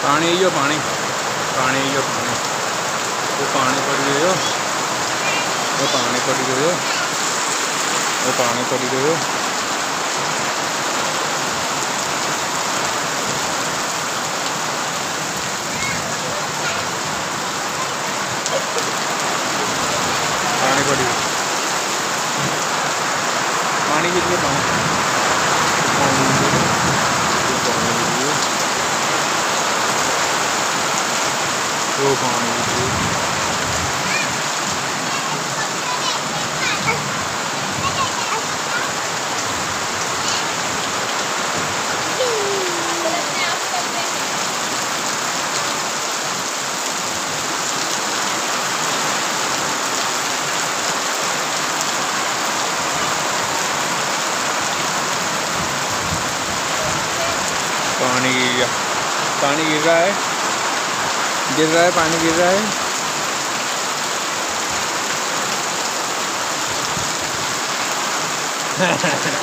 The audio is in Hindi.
पानी यो पानी पानी यो पानी वो पानी पड़ी गयो वो पानी पड़ी गयो वो पानी पड़ी गयो पानी पड़ी गयो पानी कितने पानी वो पानी पानी गिर रहा है पानी गिर रहा है